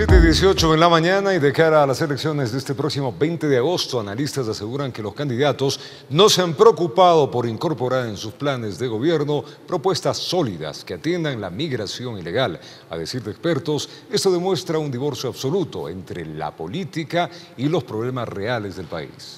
7:18 en la mañana y de cara a las elecciones de este próximo 20 de agosto, analistas aseguran que los candidatos no se han preocupado por incorporar en sus planes de gobierno propuestas sólidas que atiendan la migración ilegal. A decir de expertos, esto demuestra un divorcio absoluto entre la política y los problemas reales del país.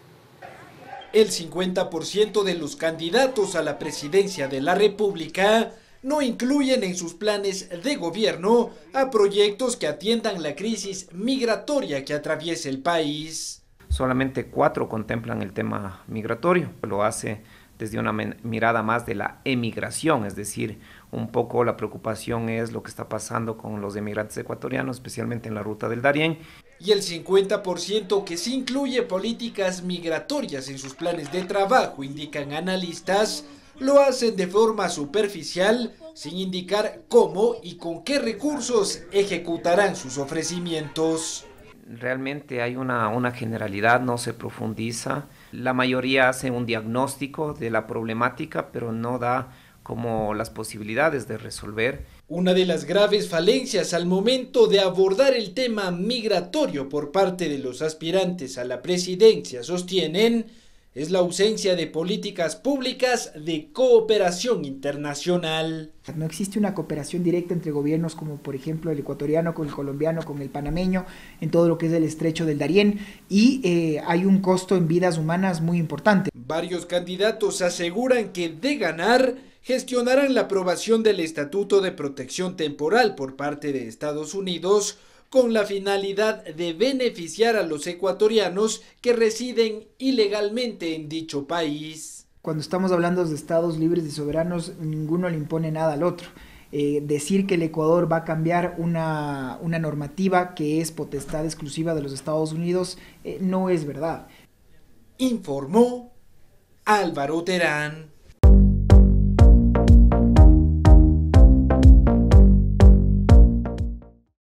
El 50% de los candidatos a la presidencia de la República no incluyen en sus planes de gobierno a proyectos que atiendan la crisis migratoria que atraviesa el país. Solamente 4 contemplan el tema migratorio, lo hace desde una mirada más de la emigración, es decir, un poco la preocupación es lo que está pasando con los emigrantes ecuatorianos, especialmente en la ruta del Darién. Y el 50% que sí incluye políticas migratorias en sus planes de trabajo, indican analistas, lo hacen de forma superficial, sin indicar cómo y con qué recursos ejecutarán sus ofrecimientos. Realmente hay una generalidad, no se profundiza. La mayoría hace un diagnóstico de la problemática, pero no da como las posibilidades de resolver. Una de las graves falencias al momento de abordar el tema migratorio por parte de los aspirantes a la presidencia, sostienen, es la ausencia de políticas públicas de cooperación internacional. No existe una cooperación directa entre gobiernos como por ejemplo el ecuatoriano con el colombiano, con el panameño, en todo lo que es el estrecho del Darién, y hay un costo en vidas humanas muy importante. Varios candidatos aseguran que de ganar, gestionarán la aprobación del Estatuto de Protección Temporal por parte de Estados Unidos, con la finalidad de beneficiar a los ecuatorianos que residen ilegalmente en dicho país. Cuando estamos hablando de estados libres y soberanos, ninguno le impone nada al otro. Decir que el Ecuador va a cambiar una normativa que es potestad exclusiva de los Estados Unidos no es verdad. Informó Álvaro Terán.